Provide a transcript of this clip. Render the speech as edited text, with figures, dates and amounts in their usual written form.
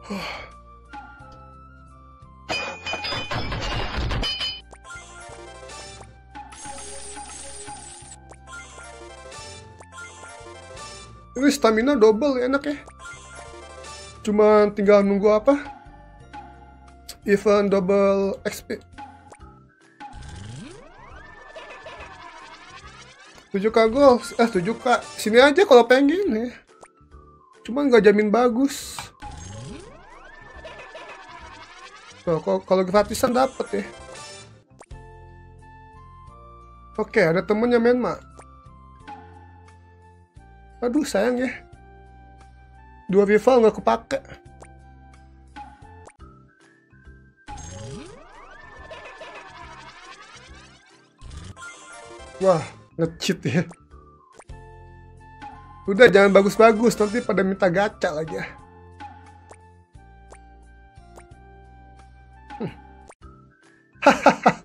Ini stamina double enak ya. Cuma tinggal nunggu apa? Event double XP. 7k gold, 7k. Sini aja kalau pengen ya. Cuma nggak jamin bagus. Tuh, kalau gratisan dapet ya. Oke, ada temennya Menma. Aduh sayang ya. 2 rival nggak kepake. Wah, nge-cheat ya. Udah jangan bagus-bagus, nanti pada minta gacha lagi ya. Hahaha.